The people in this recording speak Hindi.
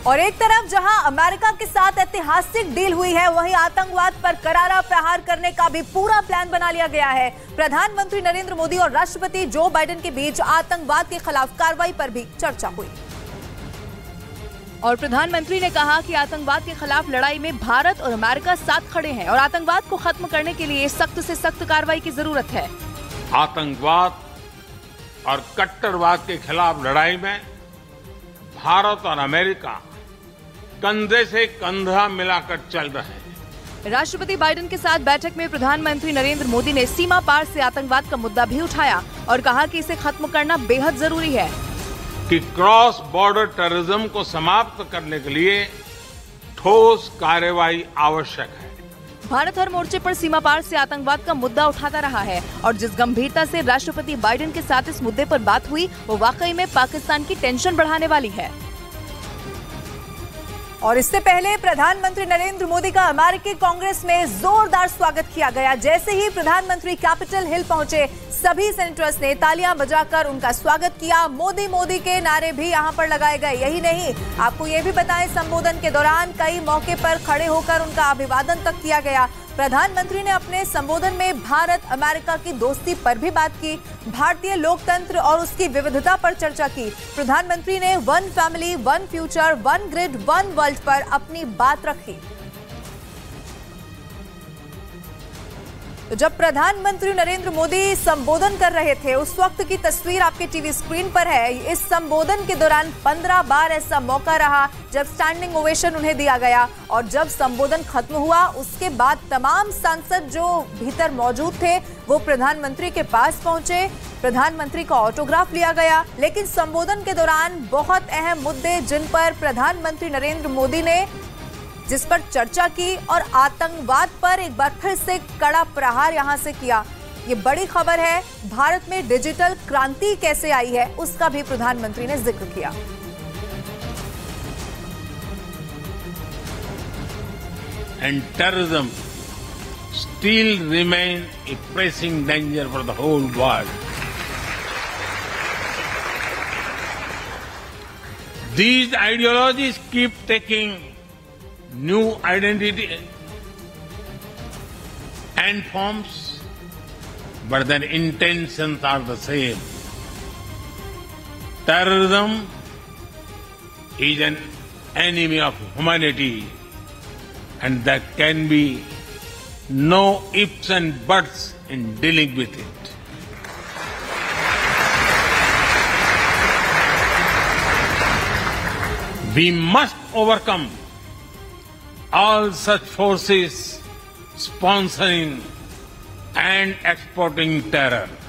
और एक तरफ जहां अमेरिका के साथ ऐतिहासिक डील हुई है, वहीं आतंकवाद पर करारा प्रहार करने का भी पूरा प्लान बना लिया गया है। प्रधानमंत्री नरेंद्र मोदी और राष्ट्रपति जो बाइडेन के बीच आतंकवाद के खिलाफ कार्रवाई पर भी चर्चा हुई और प्रधानमंत्री ने कहा कि आतंकवाद के खिलाफ लड़ाई में भारत और अमेरिका साथ खड़े हैं और आतंकवाद को खत्म करने के लिए सख्त से सख्त कार्रवाई की जरूरत है। आतंकवाद और कट्टरवाद के खिलाफ लड़ाई में भारत और अमेरिका कंधे से कंधा मिलाकर चल रहे हैं। राष्ट्रपति बाइडेन के साथ बैठक में प्रधानमंत्री नरेंद्र मोदी ने सीमा पार से आतंकवाद का मुद्दा भी उठाया और कहा कि इसे खत्म करना बेहद जरूरी है कि क्रॉस बॉर्डर टेररिज्म को समाप्त करने के लिए ठोस कार्रवाई आवश्यक है। भारत हर मोर्चे पर सीमा पार से आतंकवाद का मुद्दा उठाता रहा है और जिस गंभीरता से राष्ट्रपति बाइडेन के साथ इस मुद्दे पर बात हुई, वो वाकई में पाकिस्तान की टेंशन बढ़ाने वाली है। और इससे पहले प्रधानमंत्री नरेंद्र मोदी का अमेरिकी कांग्रेस में जोरदार स्वागत किया गया। जैसे ही प्रधानमंत्री कैपिटल हिल पहुंचे, सभी सेनेटर्स ने तालियां बजाकर उनका स्वागत किया। मोदी मोदी के नारे भी यहां पर लगाए गए। यही नहीं, आपको ये भी बताएं, संबोधन के दौरान कई मौके पर खड़े होकर उनका अभिवादन तक किया गया। प्रधानमंत्री ने अपने संबोधन में भारत अमेरिका की दोस्ती पर भी बात की, भारतीय लोकतंत्र और उसकी विविधता पर चर्चा की। प्रधानमंत्री ने one family, one future, one grid, one world पर अपनी बात रखी। तो जब प्रधानमंत्री नरेंद्र मोदी संबोधन कर रहे थे, उस वक्त की तस्वीर आपके टीवी स्क्रीन पर है। इस संबोधन के दौरान 15 बार ऐसा मौका रहा जब स्टैंडिंग ओवेशन उन्हें दिया गया और जब संबोधन खत्म हुआ, उसके बाद तमाम सांसद जो भीतर मौजूद थे वो प्रधानमंत्री के पास पहुंचे, प्रधानमंत्री का ऑटोग्राफ लिया गया। लेकिन संबोधन के दौरान बहुत अहम मुद्दे जिन पर प्रधानमंत्री नरेंद्र मोदी ने जिस पर चर्चा की और आतंकवाद पर एक बार फिर से कड़ा प्रहार यहां से किया। ये बड़ी खबर है, भारत में डिजिटल क्रांति कैसे आई है उसका भी प्रधानमंत्री ने जिक्र किया। And terrorism still remain a pressing danger for the whole world. These ideologies keep taking new identity and forms, but their intentions are the same. Terrorism is an enemy of humanity, and there can be no ifs and buts in dealing with it. We must overcome all such forces sponsoring and exporting terror.